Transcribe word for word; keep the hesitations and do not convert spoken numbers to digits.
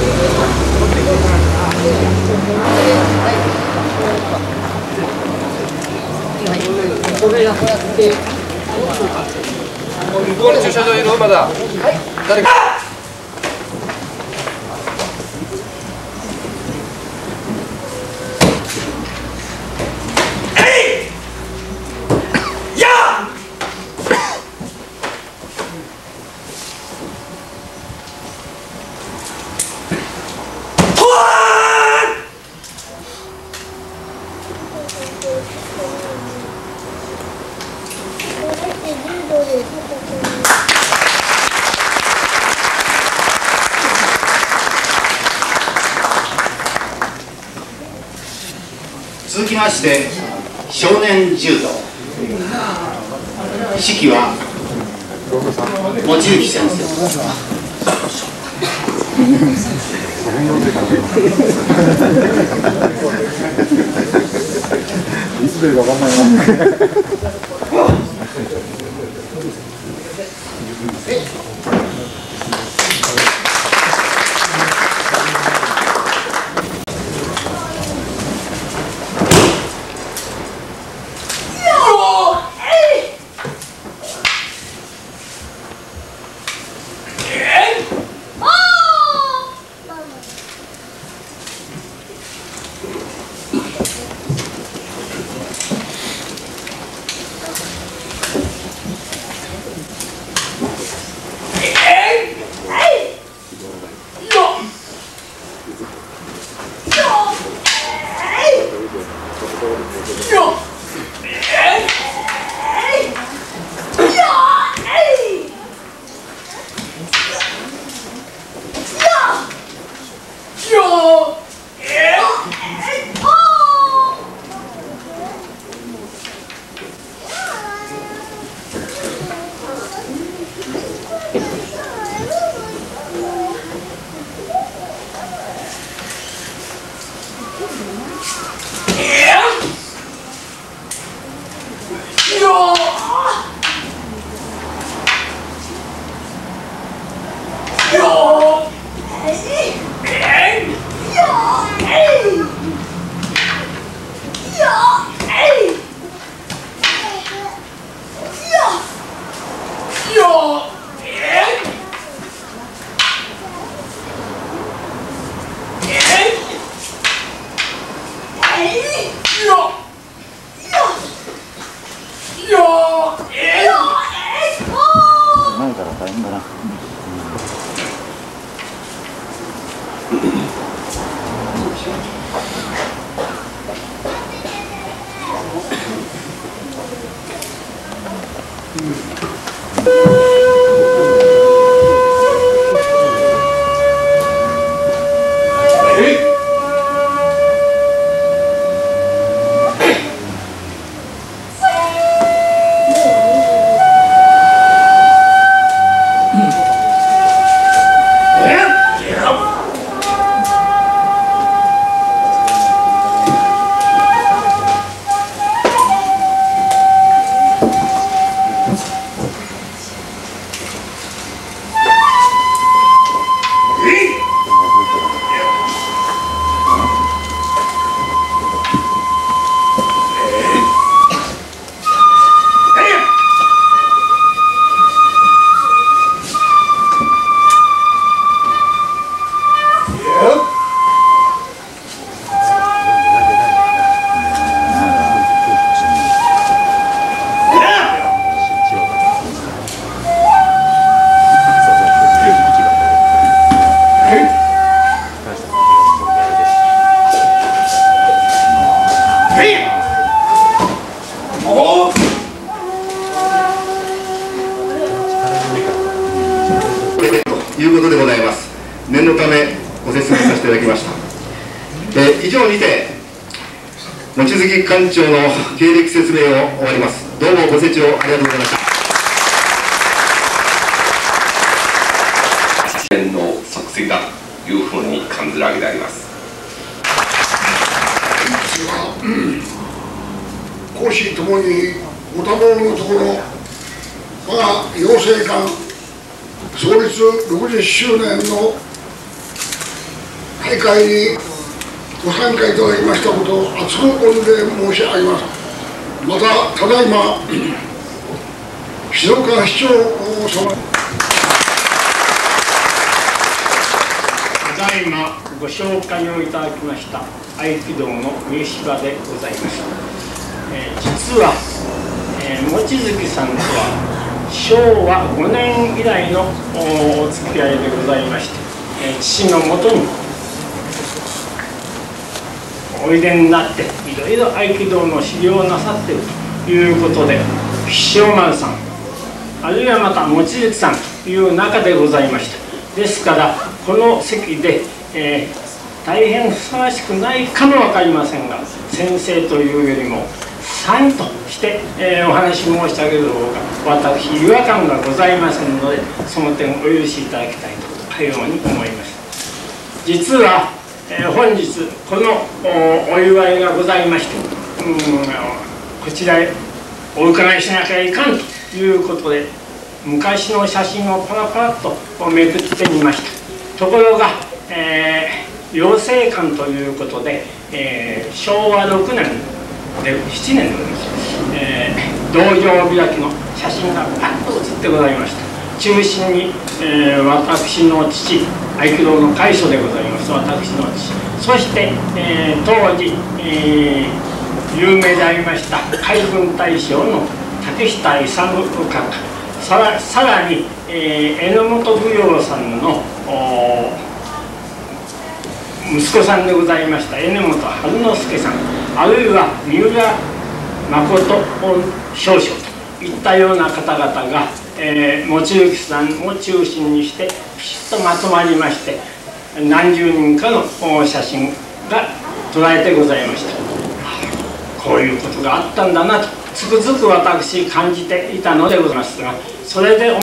向こうに駐車場いるまだ。誰か。 続きまして少年柔道、指揮は望月先生。 いつ出るか分かんないな。前から大変だな。 いうことでございます。念のためご説明させていただきました。えー、以上にて望月館長の経歴説明を終わります。どうもご清聴ありがとうございました。 の即席だというふうに感じるわけであります。 公私ともにご多忙のところ、我が養成館創立ろくじゅっしゅうねんの大会にご参加いただきましたことを厚く御礼申し上げます。またただいま静岡市長様、 ただいまご紹介をいただきました合気道の名芝でございます。えー、実は、えー、望月さんとはしょうわごねん以来のお付き合いでございまして、えー、父のもとにおいでになっていろいろ合気道の修行をなさっているということで、塩丸さんあるいはまた望月さんという中でございました。ですからこの席で、えー、大変ふさわしくないかも分かりませんが、先生というよりもさんとして、えー、お話し申し上げる方が私違和感がございませんので、その点お許しいただきたいとかように思います。実は、えー、本日この お, お祝いがございまして、うんこちらへお伺いしなきゃいかんということで、昔の写真をパラパラっとめくってみました。ところが、えー、養成館ということで、えー、しょうわろくねんでしちねんでございます、えー、道場開きの写真がパッと写ってございました。中心に、えー、私の父、合気道の会所でございます私の父、そして、えー、当時、えー、有名でありました海軍大将の竹下勇閣下、さら, さらに、えー、榎本舞踊さんの息子さんでございました榎本春之助さん、あるいは三浦誠少将といったような方々が、えー、望月さんを中心にしてピシッとまとまりまして、何十人かの写真が捉えてございました。こういうことがあったんだなとつくづく私感じていたのでございますが、それで